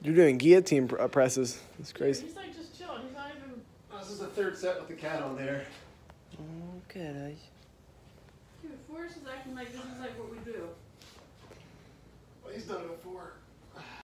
You're doing guillotine presses. That's crazy. He's like just chilling. He's not even. This is the third set with the cat on there. Okay. Dude, Forrest is acting like this is like what we do